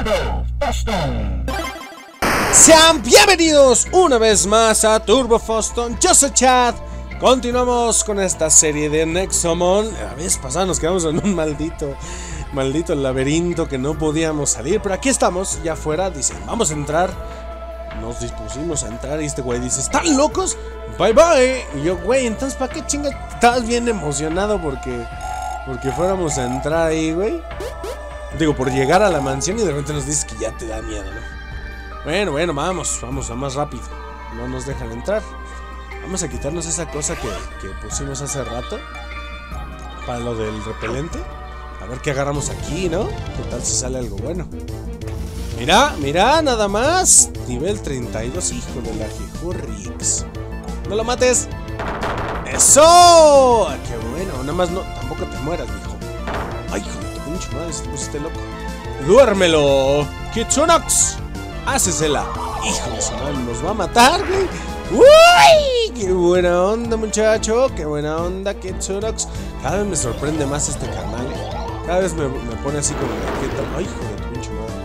Sean bienvenidos una vez más a Turbo Foston. Yo soy Chad. Continuamos con esta serie de Nexomon. La vez pasada nos quedamos en un maldito laberinto que no podíamos salir. Pero aquí estamos, ya afuera. Dicen, vamos a entrar. Nos dispusimos a entrar y este güey dice, ¿están locos? Bye bye. Y yo, güey, entonces ¿para qué chinga? Estabas bien emocionado porque fuéramos a entrar ahí, güey. Digo, por llegar a la mansión y de repente nos dices que ya te da miedo, ¿no? Bueno, vamos a más rápido. No nos dejan entrar. Vamos a quitarnos esa cosa que pusimos hace rato para lo del repelente. A ver qué agarramos aquí, ¿no? ¿Qué tal si sale algo bueno? Mira, nada más. Nivel 32, hijo de la Jejurrix. ¡No lo mates! ¡Eso! ¡Qué bueno! Nada más no, tampoco te mueras, mijo. ¡Ay, hijo de tu pinche madre! Se te pusiste loco. ¡Duérmelo! ¡Kitsunox! ¡Hácesela! ¡Hijo de su madre! ¡Nos va a matar, güey! ¡Uy! ¡Qué buena onda, muchacho! ¡Qué buena onda, Kitsunox! Cada vez me sorprende más este canal, Cada vez me pone así como... ¿Qué tal? ¡Ay, hijo de tu pinche madre!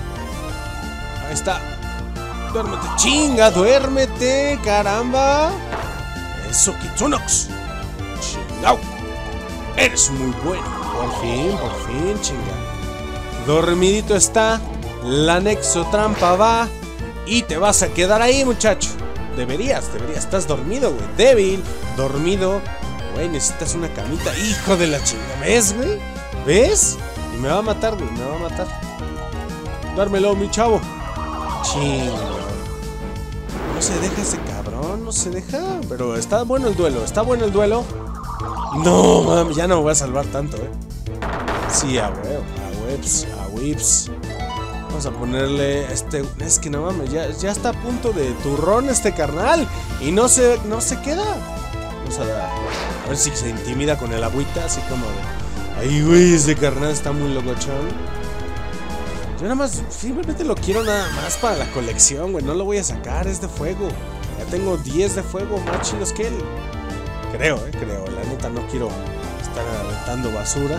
Ahí está. ¡Duérmete! ¡Chinga! ¡Duérmete! ¡Caramba! ¡Eso, Kitsunox! ¡Chingao! ¡Eres muy bueno! Por fin, chinga. Dormidito está. La Nexotrampa va. Y te vas a quedar ahí, muchacho. Deberías. Estás dormido, güey. Débil. Dormido. Güey, necesitas una camita. Hijo de la chinga. ¿Ves, güey? ¿Ves? Y me va a matar, güey. Me va a matar. Dármelo, mi chavo. Chinga. No se deja ese cabrón. No se deja. Pero está bueno el duelo. No, mami. Ya no me voy a salvar tanto, Sí, a huevo. A whips. Vamos a ponerle es que no mames, ya está a punto de turrón este carnal. Y no se queda. Vamos a ver si se intimida con el agüita. Así como de, ay, güey, ese carnal está muy locochón. Yo nada más, simplemente lo quiero nada más para la colección, güey. No lo voy a sacar, es de fuego. Ya tengo 10 de fuego más chidos que él. Creo. La neta no quiero estar aventando basura.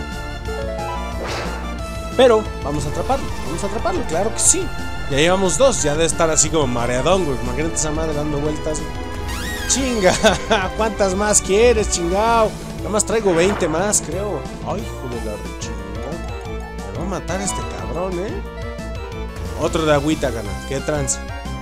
Pero vamos a atraparlo, claro que sí. Ya llevamos 2, ya debe estar así como mareadón, güey. Imagínate esa madre dando vueltas. Chinga, ¿cuántas más quieres, chingao? Nada más traigo 20 más, creo. Ay, hijo de la chingada. Me va a matar este cabrón, Otro de agüita, gana. ¿Qué trance?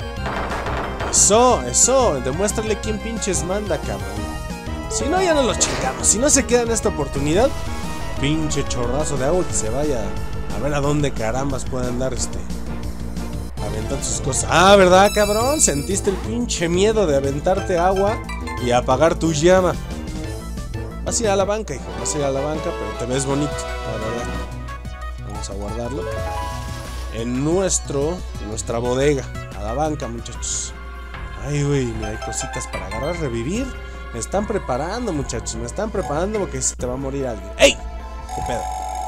Eso. Demuéstrale quién pinches manda, cabrón. Si no, ya no los chingamos. Si no se queda en esta oportunidad, pinche chorrazo de agua que se vaya a ver a dónde carambas puede andar aventando sus cosas. Ah, ¿verdad, cabrón? Sentiste el pinche miedo de aventarte agua y apagar tu llama. Vas a ir a la banca, hijo. Pero te ves bonito, la verdad. Vamos a guardarlo en nuestra bodega. A la banca, muchachos. Ay, güey, mira, hay cositas para agarrar, revivir. Me están preparando, muchachos. Porque se te va a morir alguien. ¡Ey! ¿Qué pedo?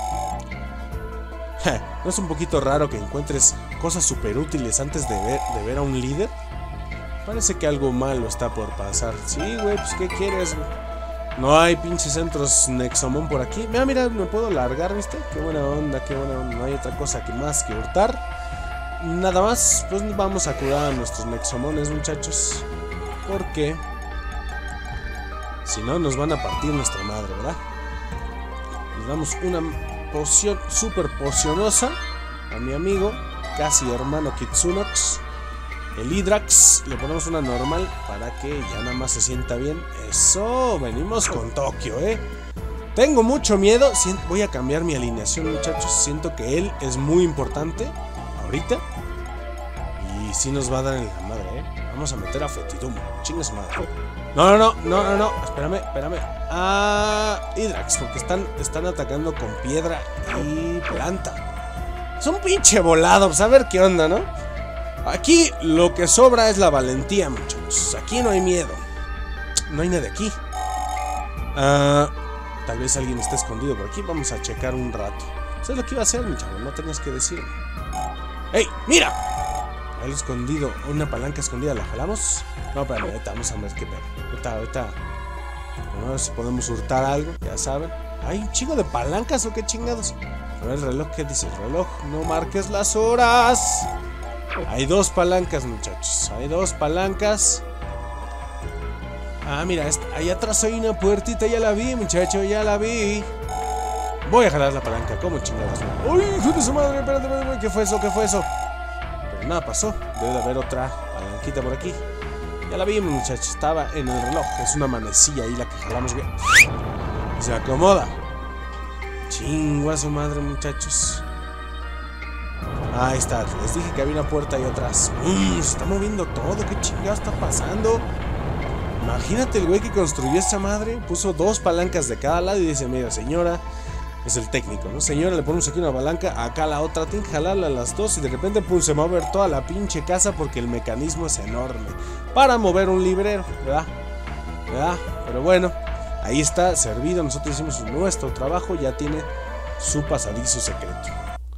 ¿No es un poquito raro que encuentres cosas súper útiles antes de ver a un líder? Parece que algo malo está por pasar. Sí, güey, pues ¿qué quieres, güey? No hay pinches centros Nexomon por aquí. Mira, me puedo largar, ¿viste? Qué buena onda. No hay otra cosa más que hurtar. Nada más, pues vamos a curar a nuestros Nexomones, muchachos. Porque si no, nos van a partir nuestra madre, ¿verdad? Les damos una poción super pocionosa a mi amigo, casi hermano Kitsunox. El Hydrax, le ponemos una normal para que ya nada más se sienta bien. Eso, venimos con Tokio, Tengo mucho miedo. Voy a cambiar mi alineación, muchachos. Siento que él es muy importante ahorita. Y sí nos va a dar en la madre, Vamos a meter a Fetidum. Chingas madre. No. Espérame. Hydrax, porque están atacando con piedra y planta. Es un pinche volado. Pues a ver qué onda, ¿no? Aquí lo que sobra es la valentía, muchachos. Aquí no hay miedo. No hay nadie aquí. Tal vez alguien esté escondido por aquí. Vamos a checar un rato. Eso es lo que iba a hacer, mi chavo. No tenías que decirme. ¡Ey! ¡Mira! Algo escondido. Una palanca escondida. ¿La jalamos? No, pero ahorita vamos a ver qué pedo. Ahorita. A ver si podemos hurtar algo. Ya saben. ¿Hay un chingo de palancas o qué chingados? A ver, el reloj, ¿qué dice el reloj? No marques las horas. Hay dos palancas, muchachos. Hay dos palancas. Ah, mira, ahí atrás hay una puertita. Ya la vi, muchacho, ya la vi. Voy a jalar la palanca, ¿cómo chingados? ¡Uy, hijo de su madre! Espérate, ¿qué fue eso? ¿Qué fue eso? Pero nada pasó. Debe de haber otra palanquita por aquí. Ya la vi, muchachos. Estaba en el reloj. Es una manecilla ahí la que jalamos bien. Y se acomoda. Chingo a su madre, muchachos. Ahí está. Les dije que había una puerta ahí atrás. Se está moviendo todo. ¿Qué chingado está pasando? Imagínate el güey que construyó esta madre. Puso dos palancas de cada lado y dice: mira, señora. Es el técnico, ¿no? Señora, le ponemos aquí una palanca, acá la otra, tienen que jalarla a las dos y de repente pum, se va a mover toda la pinche casa porque el mecanismo es enorme para mover un librero, ¿verdad? Pero bueno, ahí está, servido, nosotros hicimos nuestro trabajo, ya tiene su pasadizo secreto.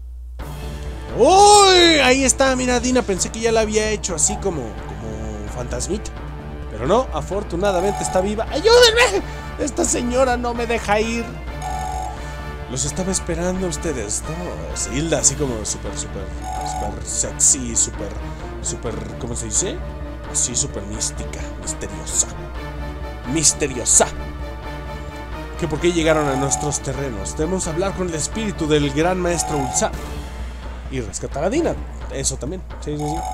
¡Uy! Ahí está, mira, Dina, pensé que ya la había hecho así como fantasmita. Pero no, afortunadamente está viva. ¡Ayúdenme! Esta señora no me deja ir. Los estaba esperando ustedes, ¿no? Hilda, así como súper sexy, súper, ¿cómo se dice? Así súper mística, misteriosa. ¿Que por qué llegaron a nuestros terrenos? Debemos hablar con el espíritu del gran maestro Ulzar. Y rescatar a Dina, eso también, sí.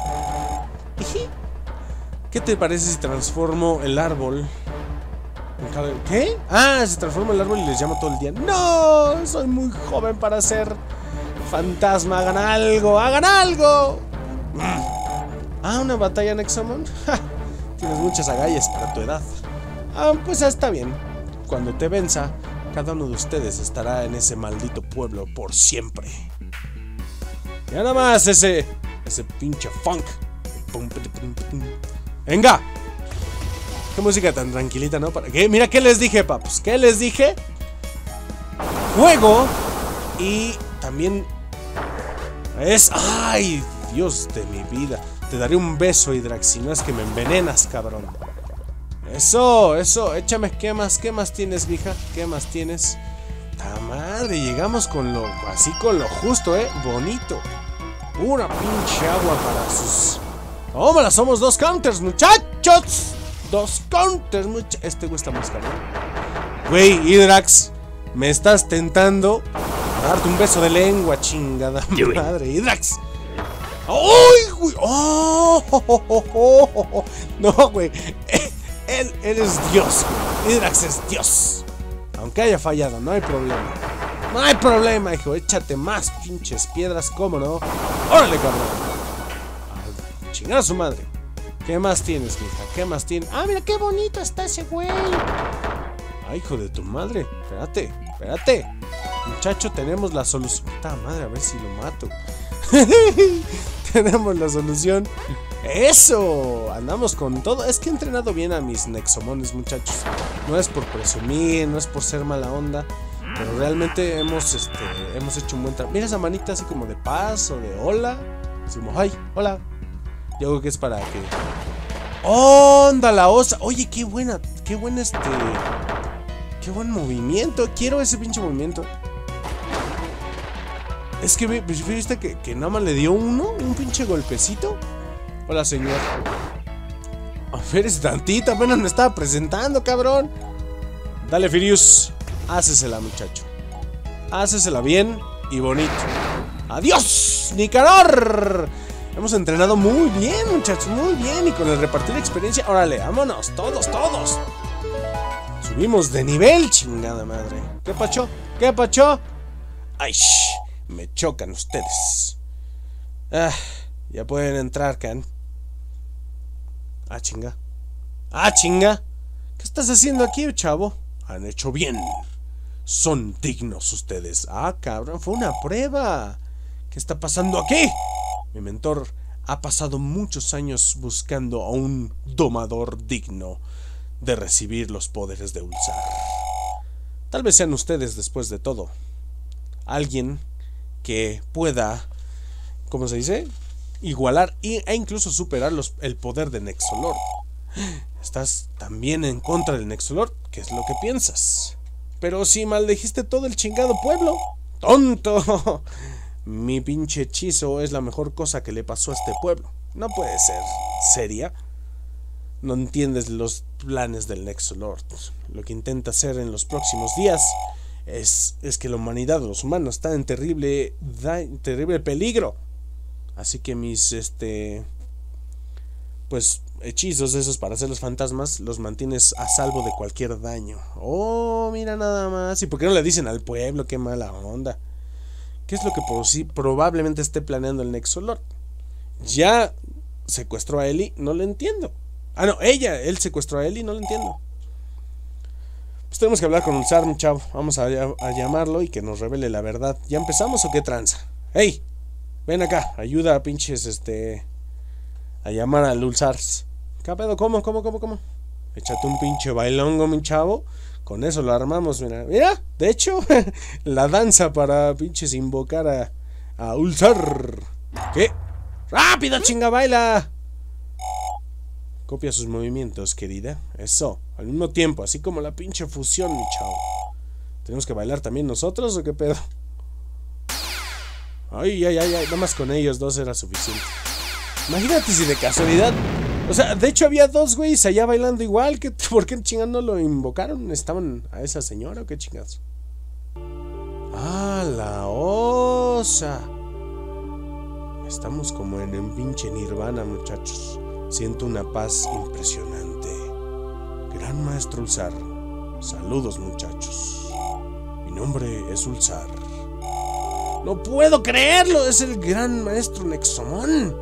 ¿Qué te parece si transformo el árbol? ¿Qué? Ah, se transforma el árbol y les llamo todo el día. ¡No! Soy muy joven para ser fantasma. ¡Hagan algo! ¡Hagan algo! Ah, ¿una batalla Nexomon? Tienes muchas agallas para tu edad. Ah, pues está bien. Cuando te venza, cada uno de ustedes estará en ese maldito pueblo por siempre. Y nada más ese pinche funk. ¡Venga! Qué música tan tranquilita, ¿no? ¿Para qué? Mira, ¿qué les dije, papus? ¿Qué les dije? Juego. Y también es... ¡Ay, Dios de mi vida! Te daré un beso, Hydrax, si no es que me envenenas, cabrón. Eso. Échame, ¿qué más tienes, mija? ¿Qué más tienes? ¡Ta madre! Llegamos con lo... Así con lo justo, bonito. Pura pinche agua para sus... ¡Tómala! Somos dos counters, muchachos. Dos counters, este güey está más cabrón. Güey, Hydrax, me estás tentando a darte un beso de lengua, chingada madre, Hydrax. ¡Ay, güey! ¡Oh! No, güey. Él es Dios. Hydrax es Dios. Aunque haya fallado, no hay problema. No hay problema, hijo. Échate más pinches piedras, ¿cómo no? ¡Órale, cabrón! A chingar a su madre. ¿Qué más tienes, mija? ¿Qué más tienes? ¡Ah, mira qué bonito está ese güey! ¡Ay, hijo de tu madre! Espérate. Muchacho, tenemos la solución. ¡Puta madre! A ver si lo mato. Tenemos la solución. ¡Eso! Andamos con todo. Es que he entrenado bien a mis Nexomones, muchachos. No es por presumir, no es por ser mala onda. Pero realmente hemos hecho un buen trabajo. Mira esa manita así como de paz o de hola. Así como, ¡ay! ¡Hola! Yo creo que es para que... ¡Onda la osa! Oye, qué buen movimiento. Quiero ese pinche movimiento. Es que viste que nada más le dio un pinche golpecito. Hola, señor. A ver, es tantita, apenas me estaba presentando, cabrón. Dale, Firius. Hácesela, muchacho. Hácesela bien y bonito. ¡Adiós, Nicanor! Hemos entrenado muy bien, muchachos, muy bien. Y con el repartir experiencia, órale, vámonos, todos. Subimos de nivel, chingada madre. ¿Qué pacho? Ay, me chocan ustedes. Ya pueden entrar, Can. Chinga. ¿Qué estás haciendo aquí, chavo? Han hecho bien. Son dignos ustedes. Cabrón, fue una prueba. ¿Qué está pasando aquí? Mi mentor ha pasado muchos años buscando a un domador digno de recibir los poderes de Ulzar. Tal vez sean ustedes, después de todo, alguien que pueda, ¿cómo se dice? Igualar e incluso superar el poder de Nexolord. ¿Estás también en contra del Nexolord? ¿Qué es lo que piensas? Pero si maldijiste todo el chingado pueblo, ¡Tonto! Mi pinche hechizo es la mejor cosa que le pasó a este pueblo. No puede ser seria. No entiendes los planes del Nexolord. Lo que intenta hacer en los próximos días es que la humanidad, los humanos, está en terrible peligro. Así que mis pues hechizos esos para hacer los fantasmas los mantienes a salvo de cualquier daño. Oh, mira nada más. ¿Y por qué no le dicen al pueblo? Qué mala onda. ¿Qué es lo que probablemente esté planeando el Nexolord? Ya secuestró a Ellie, no lo entiendo. Ah, no, él secuestró a Ellie, no lo entiendo. Pues tenemos que hablar con Ulzar, mi chavo. Vamos a llamarlo y que nos revele la verdad. ¿Ya empezamos o qué tranza? ¡Ey! Ven acá, ayuda a pinches, a llamar al Ulzar. ¿Qué pedo? ¿Cómo? Échate un pinche bailongo, mi chavo. Con eso lo armamos, mira, de hecho, la danza para pinches invocar a Ulzar. ¿Qué? ¡Rápido, chinga, baila! Copia sus movimientos, querida. Eso, al mismo tiempo, así como la pinche fusión, mi chavo. ¿Tenemos que bailar también nosotros o qué pedo? Ay, nada más con ellos dos era suficiente. Imagínate si de casualidad... O sea, de hecho había dos güeyes allá bailando igual. ¿Por qué chingados no lo invocaron? ¿Estaban a esa señora o qué chingados? ¡Ah, la osa! Estamos como en un pinche nirvana, muchachos. Siento una paz impresionante. Gran maestro Ulzar. Saludos, muchachos. Mi nombre es Ulzar. ¡No puedo creerlo! ¡Es el gran maestro Nexomon!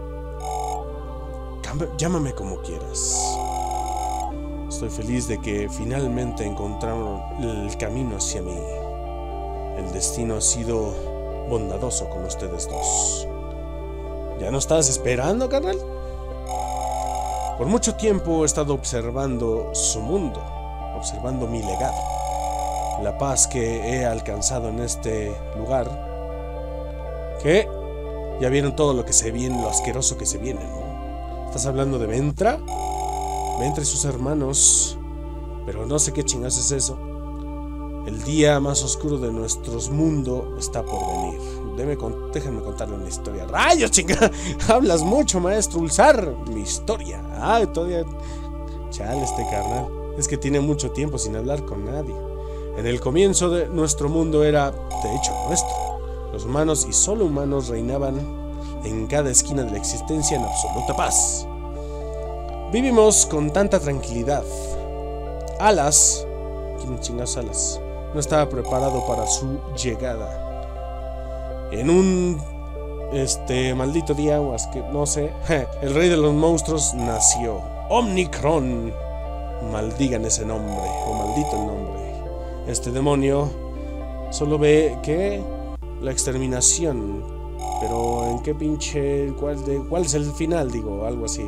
Llámame como quieras. Estoy feliz de que finalmente encontraron el camino hacia mí. El destino ha sido bondadoso con ustedes dos. ¿Ya no estabas esperando, carnal? Por mucho tiempo he estado observando su mundo, observando mi legado, la paz que he alcanzado en este lugar. ¿Qué? Ya vieron todo lo que se viene, lo asqueroso que se viene, ¿no? ¿Estás hablando de Ventra? Ventra y sus hermanos. Pero no sé qué chingas es eso. El día más oscuro de nuestro mundo está por venir. Déjenme contarle una historia. ¡Rayos, chinga! Hablas mucho, maestro Ulzar. Mi historia. Ah, todavía... Chale, carnal. Es que tiene mucho tiempo sin hablar con nadie. En el comienzo de nuestro mundo era, de hecho, nuestro. Los humanos y solo humanos reinaban en cada esquina de la existencia en absoluta paz. Vivimos con tanta tranquilidad. Alas, ¿quién chingas Alas? No estaba preparado para su llegada. En un maldito día, o es que no sé, el rey de los monstruos nació. Omnicron. Maldigan ese nombre, o maldito el nombre. Este demonio solo ve que la exterminación. Pero en qué pinche... ¿Cuál es el final? Digo, algo así.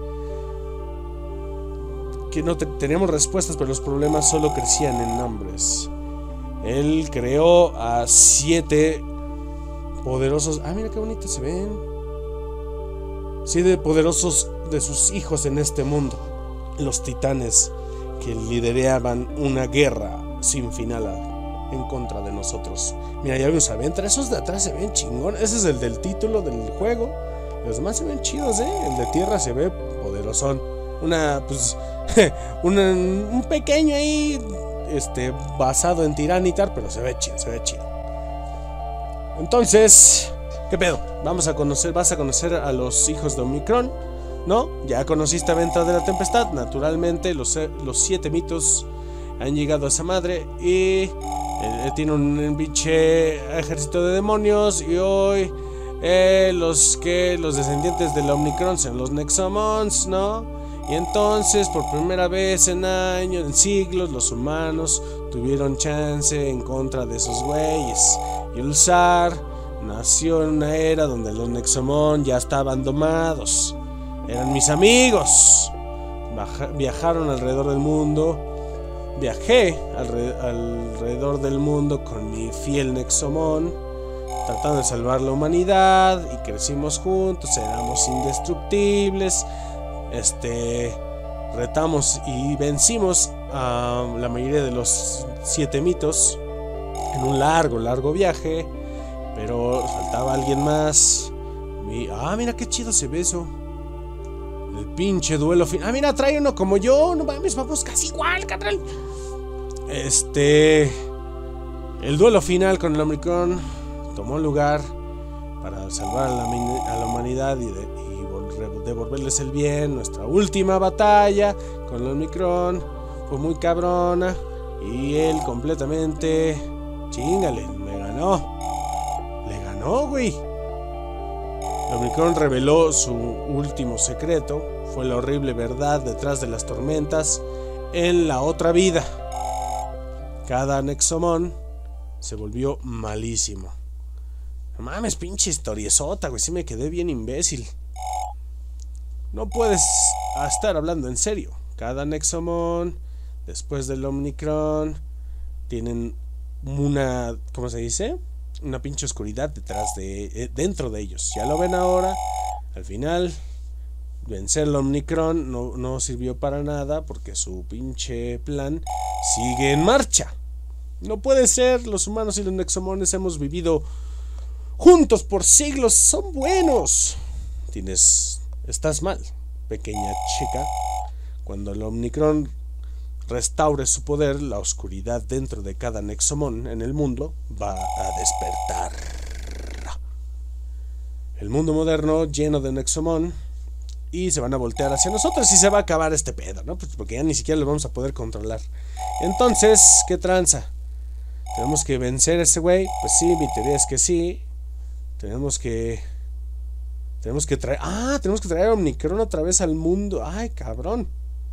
Que no teníamos respuestas, pero los problemas solo crecían en nombres. Él creó a 7 poderosos... Ah, mira qué bonito se ven. 7 poderosos de sus hijos en este mundo. Los titanes que lideraban una guerra sin final en contra de nosotros. Mira, ya vimos a Ventra. Esos de atrás se ven chingón. Ese es el del título del juego. Los demás se ven chidos, El de tierra se ve poderosón. Un pequeño ahí, basado en Tiranitar, pero se ve chido, Entonces, ¿qué pedo? Vas a conocer a los hijos de Omnicron, ¿no? Ya conociste a Ventra de la Tempestad. Naturalmente, los 7 mitos han llegado a esa madre y él tiene un pinche ejército de demonios. Y hoy los descendientes del Omnicron son los Nexomons, ¿no? Y entonces por primera vez en siglos los humanos tuvieron chance en contra de esos güeyes. Y Ulzar nació en una era donde los Nexomon ya estaban domados. Eran mis amigos. Viajaron alrededor del mundo. Viajé alrededor del mundo con mi fiel Nexomon, tratando de salvar la humanidad, y crecimos juntos, éramos indestructibles. Retamos y vencimos a la mayoría de los 7 mitos en en un largo viaje, pero faltaba alguien más. Mira qué chido se ve eso. El pinche duelo final. Mira, trae uno como yo. No mames, vamos casi igual, carnal. El duelo final con el Omicron tomó lugar para salvar a la humanidad y devolverles el bien. Nuestra última batalla con el Omicron fue muy cabrona. Y él completamente... Chíngale, me ganó. Le ganó, güey. El Omicron reveló su último secreto. Fue la horrible verdad detrás de las tormentas en la otra vida. Cada Nexomon se volvió malísimo. No mames, pinche historiezota, güey. Sí me quedé bien imbécil. No puedes estar hablando en serio. Cada Nexomon, después del Omicron, tienen una... ¿Cómo se dice? Una pinche oscuridad dentro de ellos. Ya lo ven ahora. Al final, vencer el Omicron no sirvió para nada porque su pinche plan sigue en marcha. No puede ser. Los humanos y los Nexomones hemos vivido juntos por siglos. Son buenos. Estás mal, pequeña chica. Cuando el Omicron restaure su poder, la oscuridad dentro de cada Nexomon en el mundo va a despertar. El mundo moderno lleno de Nexomon, y se van a voltear hacia nosotros y se va a acabar este pedo, ¿no? Pues porque ya ni siquiera lo vamos a poder controlar. Entonces, ¿qué tranza? ¿Tenemos que vencer a ese güey? Pues sí, mi teoría es que sí. Tenemos que traer... tenemos que traer a Omicron otra vez al mundo. Ay, cabrón.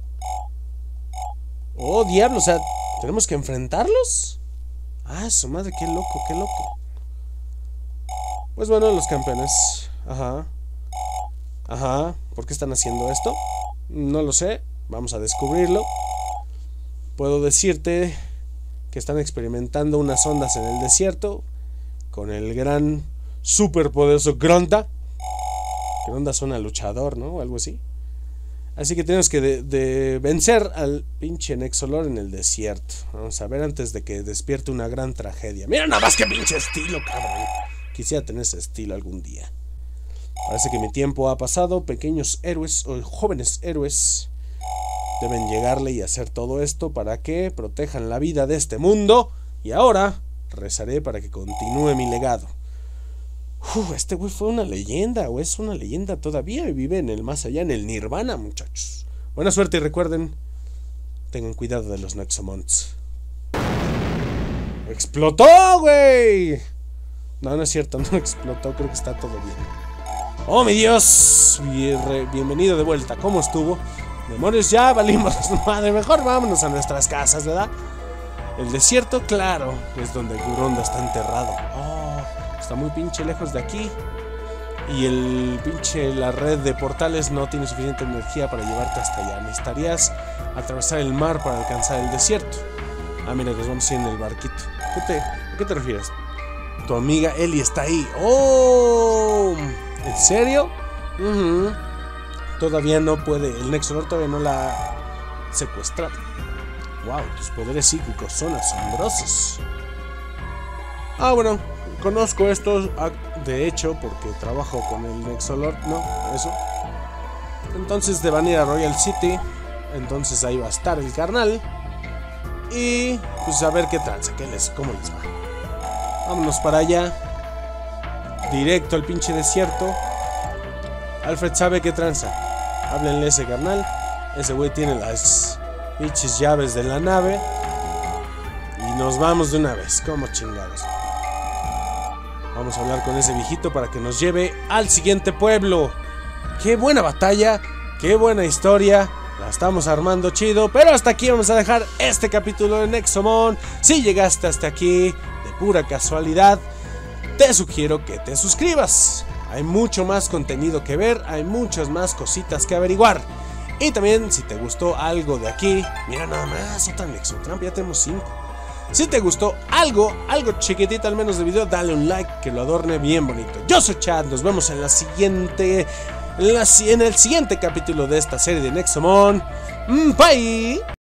Oh, diablo, o sea, ¿tenemos que enfrentarlos? Su madre, qué loco, qué loco. Pues bueno, los campeones. Ajá, ¿por qué están haciendo esto? No lo sé, vamos a descubrirlo. Puedo decirte que están experimentando unas ondas en el desierto con el gran superpoderoso Grondha. Grondha suena luchador, ¿no? O algo así. Así que tenemos que vencer al pinche Nexolor en el desierto. Vamos a ver antes de que despierte una gran tragedia. Mira nada más que pinche estilo, cabrón. Quisiera tener ese estilo algún día. Parece que mi tiempo ha pasado. Pequeños héroes o jóvenes héroes deben llegarle y hacer todo esto para que protejan la vida de este mundo. Y ahora rezaré para que continúe mi legado. Este güey fue una leyenda, o es una leyenda todavía y vive en el más allá, en el Nirvana, muchachos. Buena suerte y recuerden, tengan cuidado de los Nexomons. ¡Explotó, güey! No es cierto, no explotó, creo que está todo bien. ¡Oh, mi Dios! Bienvenido de vuelta, ¿cómo estuvo? Demonios, ya valimos madre, mejor vámonos a nuestras casas, ¿verdad? El desierto, claro, es donde Grondha está enterrado. Está muy pinche lejos de aquí. Y la red de portales no tiene suficiente energía para llevarte hasta allá. Necesitarías atravesar el mar para alcanzar el desierto. Mira, nos vamos a ir en el barquito. ¿A qué te refieres? Tu amiga Ellie está ahí. ¡Oh! ¿En serio? Todavía no puede. El Nexolor todavía no la ha secuestrado. Wow, tus poderes psíquicos son asombrosos. Bueno, conozco esto, de hecho, porque trabajo con el Nexolor. No, eso. Entonces te van a ir a Royal City. Entonces ahí va a estar el carnal. Y pues a ver qué tranza, cómo les va. Vámonos para allá. Directo al pinche desierto. Alfred sabe qué tranza. Háblenle a ese carnal. Ese güey tiene las pinches llaves de la nave. Y nos vamos de una vez, como chingados. Vamos a hablar con ese viejito para que nos lleve al siguiente pueblo. Qué buena batalla, qué buena historia. La estamos armando chido. Pero hasta aquí vamos a dejar este capítulo de Nexomon. Si llegaste hasta aquí de pura casualidad, te sugiero que te suscribas. Hay mucho más contenido que ver, hay muchas más cositas que averiguar. Y también, si te gustó algo de aquí, mira nada más, otra Nexotramp, ya tenemos 5. Si te gustó algo chiquitito al menos de video, dale un like que lo adorne bien bonito. Yo soy Chad, nos vemos en en el siguiente capítulo de esta serie de Nexomon. Bye.